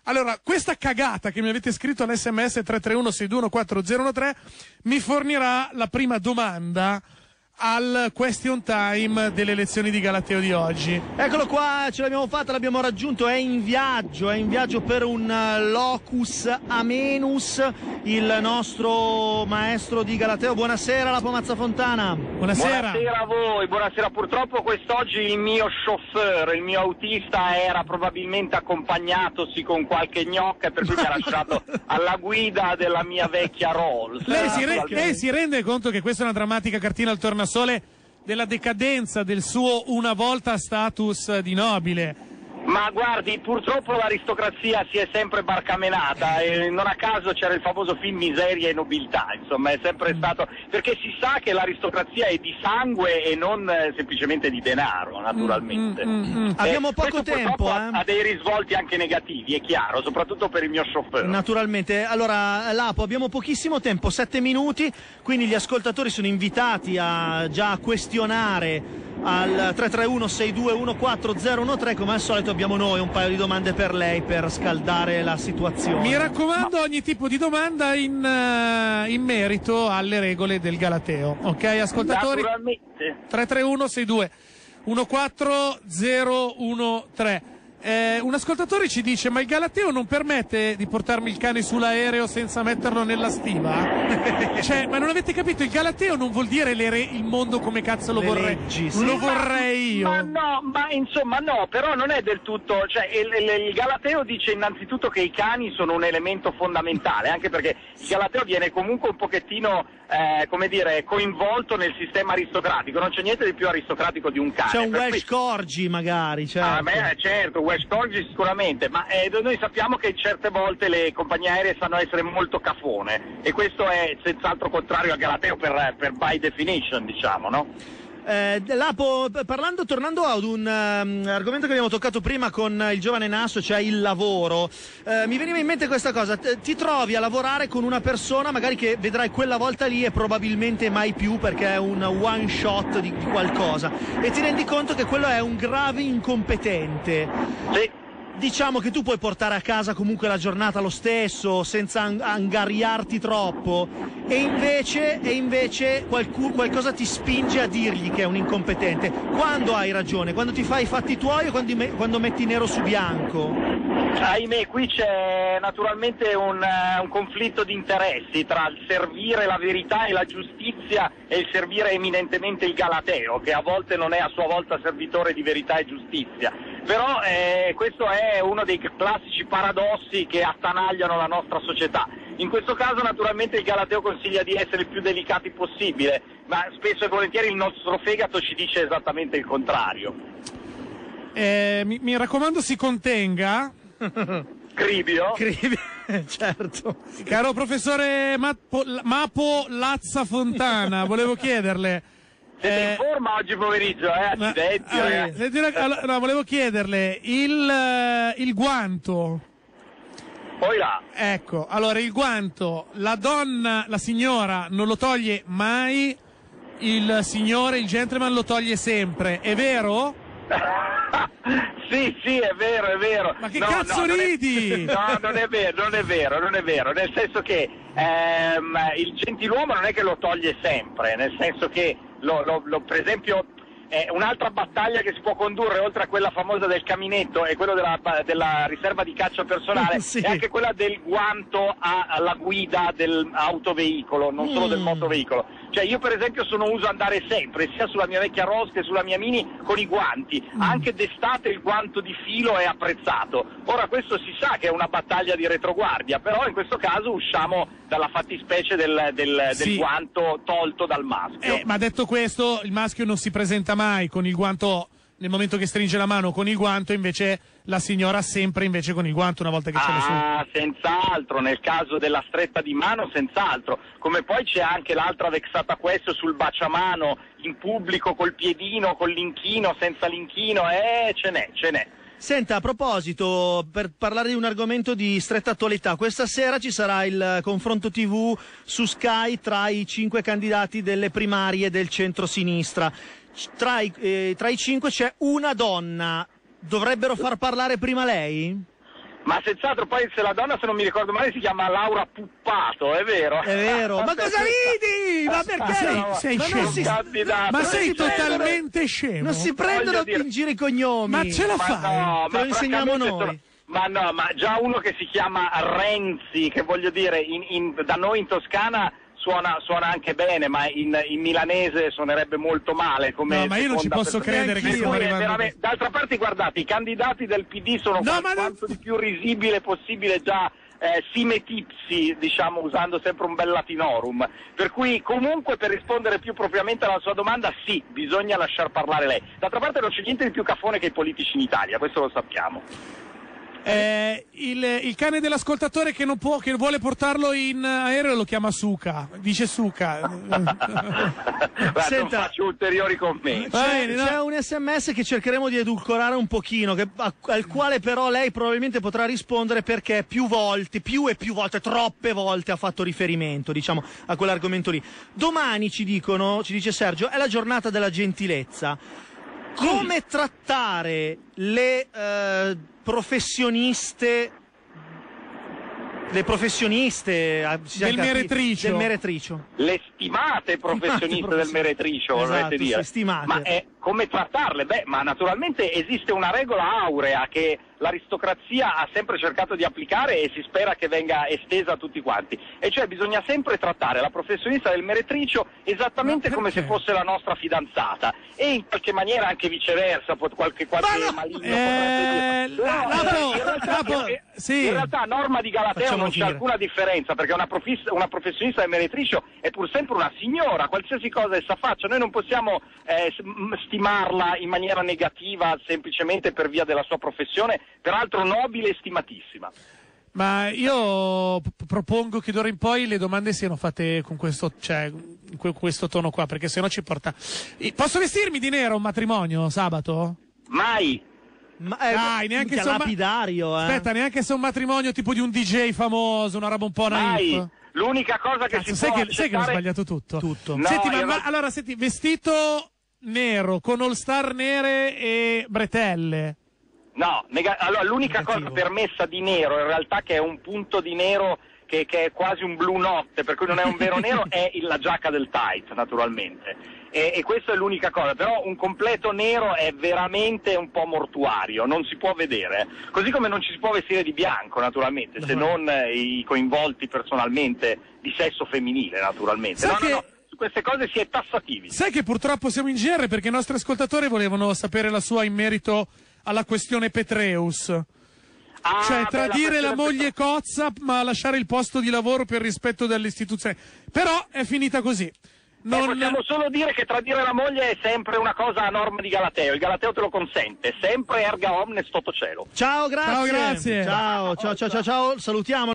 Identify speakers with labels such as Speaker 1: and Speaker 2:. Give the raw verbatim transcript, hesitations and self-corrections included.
Speaker 1: Allora, questa cagata che mi avete scritto all'sms tre tre uno sei due uno quattro zero uno tre mi fornirà la prima domanda al question time delle lezioni di Galateo di oggi.
Speaker 2: Eccolo qua, ce l'abbiamo fatta, l'abbiamo raggiunto, è in viaggio, è in viaggio per un locus amenus, il nostro maestro di Galateo. Buonasera, Lapo Mazzafontana.
Speaker 1: Buonasera.
Speaker 3: Buonasera a voi, buonasera. Purtroppo quest'oggi il mio chauffeur, il mio autista era probabilmente accompagnatosi con qualche gnocca, per cui mi ha lasciato alla guida della mia vecchia Rolls.
Speaker 1: Lei si, re- lei si rende conto che questa è una drammatica cartina al tornasole della decadenza del suo una volta status di nobile?
Speaker 3: Ma guardi, purtroppo l'aristocrazia si è sempre barcamenata e non a caso c'era il famoso film Miseria e Nobiltà, insomma è sempre stato, perché si sa che l'aristocrazia è di sangue e non eh, semplicemente di denaro, naturalmente.
Speaker 1: Mm, mm, mm.
Speaker 3: Eh,
Speaker 2: Abbiamo poco tempo,
Speaker 3: ha,
Speaker 2: eh?
Speaker 3: ha dei risvolti anche negativi, è chiaro, soprattutto per il mio chauffeur.
Speaker 2: Naturalmente. Allora, Lapo, abbiamo pochissimo tempo, sette minuti, quindi gli ascoltatori sono invitati a già questionare al tre tre uno sei due uno quattro zero uno tre. Come al solito abbiamo noi un paio di domande per lei per scaldare la situazione.
Speaker 1: Mi raccomando, ogni tipo di domanda in, uh, in merito alle regole del Galateo, ok ascoltatori?
Speaker 3: Naturalmente.
Speaker 1: tre tre uno sei due uno quattro zero uno tre. Eh, un ascoltatore ci dice: ma il Galateo non permette di portarmi il cane sull'aereo senza metterlo nella stiva? Cioè, ma non avete capito? Il Galateo non vuol dire le re- il mondo come cazzo lo
Speaker 2: Le
Speaker 1: vorrei.
Speaker 2: leggi, sì.
Speaker 1: Lo vorrei io.
Speaker 3: Ma no, ma insomma no, però non è del tutto, cioè il, il, il Galateo dice innanzitutto che i cani sono un elemento fondamentale, anche perché il Galateo viene comunque un pochettino, eh, come dire, coinvolto nel sistema aristocratico, non c'è niente di più aristocratico di un cane.
Speaker 2: C'è un
Speaker 3: per
Speaker 2: Welsh
Speaker 3: cui...
Speaker 2: Corgi magari, certo.
Speaker 3: Ah, beh, certo, Welsh Corgi sicuramente, ma eh, noi sappiamo che certe volte le compagnie aeree sanno essere molto cafone e questo è senz'altro contrario al Galateo per, per by definition, diciamo, no?
Speaker 2: Eh, Lapo, parlando, tornando ad un um, argomento che abbiamo toccato prima con il giovane Nasso, cioè il lavoro, eh, mi veniva in mente questa cosa: T- ti trovi a lavorare con una persona magari che vedrai quella volta lì e probabilmente mai più, perché è un one shot di, di qualcosa, e ti rendi conto che quello è un grave incompetente.
Speaker 3: Sì.
Speaker 2: Diciamo che tu puoi portare a casa comunque la giornata lo stesso, senza ang- angariarti troppo, e invece, e invece qualcu- qualcosa ti spinge a dirgli che è un incompetente. Quando hai ragione? Quando ti fai i fatti tuoi o quando, me- quando metti nero su bianco?
Speaker 3: Ahimè, qui c'è naturalmente un, uh, un conflitto di interessi tra il servire la verità e la giustizia e il servire eminentemente il Galateo, che a volte non è a sua volta servitore di verità e giustizia. Però eh, questo è uno dei classici paradossi che attanagliano la nostra società. In questo caso naturalmente il Galateo consiglia di essere il più delicati possibile, ma spesso e volentieri il nostro fegato ci dice esattamente il contrario.
Speaker 1: Eh, mi, mi raccomando, si contenga.
Speaker 3: Cribio?
Speaker 2: Cribio, certo.
Speaker 1: Caro professore Mapo, Mapo Lazza Fontana, volevo chiederle.
Speaker 3: Siete
Speaker 1: eh,
Speaker 3: in forma oggi pomeriggio, eh?
Speaker 1: ma-
Speaker 3: Accidenti,
Speaker 1: ah,
Speaker 3: ragazzi.
Speaker 1: senti una- allora, no, volevo chiederle il, eh, il guanto.
Speaker 3: Poi là.
Speaker 1: Ecco, allora il guanto, la donna, la signora non lo toglie mai, il signore, il gentleman lo toglie sempre, è vero?
Speaker 3: Sì, sì, è vero, è vero.
Speaker 1: Ma che
Speaker 3: No,
Speaker 1: cazzo
Speaker 3: no, non è-
Speaker 1: ridi?
Speaker 3: No, non è vero, non è vero, non è vero, nel senso che ehm, il gentiluomo non è che lo toglie sempre, nel senso che, lo, lo, lo, per esempio, eh, un'altra battaglia che si può condurre, oltre a quella famosa del caminetto e quello della, della riserva di caccia personale,
Speaker 2: Sì.
Speaker 3: è anche quella del guanto a- alla guida dell'autoveicolo, non solo del
Speaker 2: Mm.
Speaker 3: motoveicolo. Cioè io per esempio sono uso andare sempre, sia sulla mia vecchia Rolls che sulla mia Mini, con i guanti. Anche d'estate il guanto di filo è apprezzato. Ora questo si sa che è una battaglia di retroguardia, però in questo caso usciamo dalla fattispecie del, del,
Speaker 1: Sì.
Speaker 3: del guanto tolto dal maschio.
Speaker 1: Eh, ma detto questo, il maschio non si presenta mai con il guanto nel momento che stringe la mano con il guanto, invece la signora sempre invece con il guanto una volta che ce l'ha su.
Speaker 3: Ah, senz'altro, nel caso della stretta di mano senz'altro, come poi c'è anche l'altra vexata questo sul baciamano in pubblico col piedino, con l'inchino, senza l'inchino, eh ce n'è, ce n'è.
Speaker 2: Senta, a proposito, per parlare di un argomento di stretta attualità, questa sera ci sarà il confronto tivù su Sky tra i cinque candidati delle primarie del centro-sinistra. Tra i, eh, tra i cinque c'è una donna. Dovrebbero far parlare prima lei?
Speaker 3: Ma senz'altro, poi se la donna, se non mi ricordo male, si chiama Laura Puppato, è vero?
Speaker 2: È vero, ma cosa ridi? Ma perché?
Speaker 1: sei, sei
Speaker 2: ma
Speaker 1: scemo.
Speaker 2: non si,
Speaker 3: Candidato.
Speaker 1: Ma
Speaker 2: non
Speaker 1: sei
Speaker 2: si prendono-
Speaker 1: totalmente scemo.
Speaker 2: Non si prendono
Speaker 3: Voglio dire-
Speaker 2: in giro i cognomi.
Speaker 1: Ma ce la
Speaker 3: Ma
Speaker 1: fai?
Speaker 3: no,
Speaker 2: Te lo
Speaker 3: ma
Speaker 2: insegniamo
Speaker 3: francamente
Speaker 2: noi.
Speaker 3: sono- Ma no, ma già uno che si chiama Renzi, che voglio dire, in, in, da noi in Toscana suona, suona anche bene, ma in, in milanese suonerebbe molto male. Come
Speaker 1: No, ma io non ci
Speaker 3: seconda
Speaker 1: posso
Speaker 3: persona.
Speaker 1: credere che
Speaker 3: Per
Speaker 1: stiamo
Speaker 3: cui è
Speaker 1: arrivando.
Speaker 3: veramente- D'altra parte, guardate, i candidati del P D sono
Speaker 1: No,
Speaker 3: quanto,
Speaker 1: ma non-
Speaker 3: quanto di più risibile possibile già. Eh, sime tipsi, diciamo, usando sempre un bel latinorum, per cui comunque, per rispondere più propriamente alla sua domanda, sì, bisogna lasciar parlare lei. D'altra parte non c'è niente di più cafone che i politici in Italia, questo lo sappiamo.
Speaker 1: Eh, il, il cane dell'ascoltatore che non può, che vuole portarlo in aereo lo chiama Suca, dice Suca.
Speaker 3: Guarda, non
Speaker 2: Senta-
Speaker 3: faccio ulteriori commenti.
Speaker 1: Va
Speaker 2: C'è,
Speaker 1: bene, no?
Speaker 2: c'è un sms che cercheremo di edulcorare un pochino, che- a- al quale però lei probabilmente potrà rispondere, perché più volte, più e più volte, troppe volte ha fatto riferimento, diciamo, a quell'argomento lì. Domani, ci dicono, ci dice Sergio, è la giornata della gentilezza. Come trattare le eh, professioniste, le professioniste eh, si
Speaker 1: Del
Speaker 2: chiama-
Speaker 1: meretricio.
Speaker 2: del meretricio.
Speaker 3: Le stimate professioniste del
Speaker 2: professioniste.
Speaker 3: meretricio,
Speaker 2: Esatto,
Speaker 3: vorrete dire.
Speaker 2: sì, stimate.
Speaker 3: Ma è, come trattarle? Beh, ma naturalmente esiste una regola aurea che l'aristocrazia ha sempre cercato di applicare e si spera che venga estesa a tutti quanti, e cioè bisogna sempre trattare la professionista del meretricio esattamente
Speaker 1: Ma
Speaker 3: come se
Speaker 1: perché?
Speaker 3: fosse la nostra fidanzata, e in qualche maniera anche viceversa, pot- qualche, qualche
Speaker 1: Ma no,
Speaker 3: maligno
Speaker 1: eh,
Speaker 3: potrebbe dire.
Speaker 1: la-
Speaker 3: No,
Speaker 1: Lapo,
Speaker 3: in realtà-
Speaker 1: Lapo,
Speaker 3: in-
Speaker 1: sì.
Speaker 3: in realtà a norma di Galateo
Speaker 2: Facciamolo
Speaker 3: non c'è
Speaker 2: finire.
Speaker 3: alcuna differenza, perché una, profis- una professionista del meretricio è pur sempre una signora, qualsiasi cosa essa faccia. Noi non possiamo eh, s- m- stimarla in maniera negativa semplicemente per via della sua professione, peraltro nobile e stimatissima.
Speaker 1: Ma io p- propongo che d'ora in poi le domande siano fatte con questo, cioè, in que- questo tono qua, perché sennò ci porta. I- Posso vestirmi di nero a un matrimonio sabato?
Speaker 3: Mai.
Speaker 2: Ma, eh,
Speaker 1: Dai, neanche
Speaker 2: minchia,
Speaker 1: se un ma-
Speaker 2: lapidario, eh.
Speaker 1: Aspetta, neanche se è un matrimonio tipo di un D J famoso, una roba un po'
Speaker 3: Mai.
Speaker 1: naif.
Speaker 3: L'unica cosa che
Speaker 1: Cazzo,
Speaker 3: si
Speaker 1: sai
Speaker 3: può
Speaker 1: che, sai che ho
Speaker 3: accettare-
Speaker 1: sbagliato tutto?
Speaker 2: Tutto.
Speaker 3: No,
Speaker 1: Senti, ma,
Speaker 3: io
Speaker 1: ma-
Speaker 3: non-
Speaker 1: allora, senti, vestito nero con all star nere e bretelle.
Speaker 3: No, nega- allora l'unica
Speaker 2: Negativo.
Speaker 3: cosa permessa di nero, in realtà, che è un punto di nero che, che è quasi un blu notte, per cui non è un vero nero, è il- la giacca del tight, naturalmente. E, e questa è l'unica cosa, però un completo nero è veramente un po' mortuario, non si può vedere. Così come non ci si può vestire di bianco, naturalmente, se non eh, i coinvolti personalmente di sesso femminile, naturalmente.
Speaker 1: Sai
Speaker 3: No,
Speaker 1: che-
Speaker 3: no, no, su queste cose si è tassativi.
Speaker 1: Sai che purtroppo siamo in G R perché i nostri ascoltatori volevano sapere la sua in merito alla questione Petreus.
Speaker 3: Ah,
Speaker 1: Cioè,
Speaker 3: beh,
Speaker 1: tradire la,
Speaker 3: questione-
Speaker 1: moglie cozza, ma lasciare il posto di lavoro per rispetto delle istituzioni. Però è finita così.
Speaker 3: Eh,
Speaker 1: Non...
Speaker 3: possiamo solo dire che tradire la moglie è sempre una cosa a norma di Galateo, il Galateo te lo consente, sempre erga omnes toto cielo.
Speaker 2: Ciao, grazie.
Speaker 1: Ciao, grazie.
Speaker 2: Ciao, ciao, ciao, ciao, ciao. Salutiamo.